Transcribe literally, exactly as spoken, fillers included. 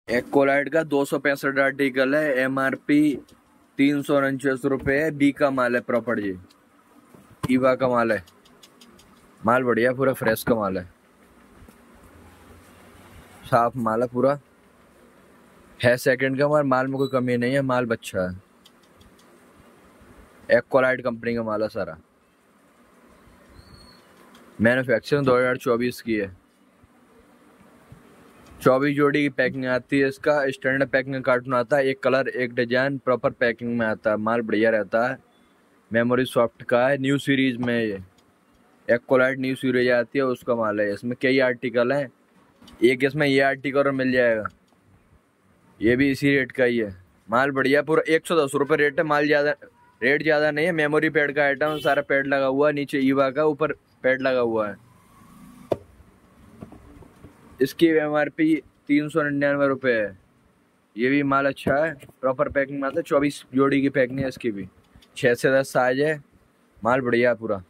एक्कोलाइट का दो सौ पैंसठ आर्टिकल है, एम आर पी तीन सौ उनचास रुपये है। बी का माल है प्रॉपर, जी ईवा का माल है। माल बढ़िया, पूरा फ्रेश का माल है, साफ माल है पूरा है। सेकंड का माल, माल में कोई कमी नहीं है, माल अच्छा है। एक्कोलाइट कंपनी का माल है सारा। मैन्युफैक्चरिंग दो हज़ार चौबीस की है। चौबीस जोड़ी की पैकिंग आती है। इसका स्टैंडर्ड पैकिंग कार्टून आता है, एक कलर एक डिजाइन प्रॉपर पैकिंग में आता है। माल बढ़िया रहता है, मेमोरी सॉफ्ट का है। न्यू सीरीज में ये एक्कोलाइट न्यू सीरीज आती है, उसका माल है। इसमें कई आर्टिकल हैं, एक इसमें ये आर्टिकल और मिल जाएगा, ये भी इसी रेट का ही है। माल बढ़िया पूरा एक सौ दस रुपये रेट है। माल ज़्यादा रेट ज़्यादा नहीं है। मेमोरी पैड का आइटम, सारा पैड लगा हुआ है, नीचे ईवा का, ऊपर पैड लगा हुआ है। इसकी एम आर पी तीन सौ निन्यानवे रुपये है। ये भी माल अच्छा है, प्रॉपर पैकिंग में आता है। चौबीस जोड़ी की पैकिंग है इसकी भी, छः से दस साइज है। माल बढ़िया पूरा।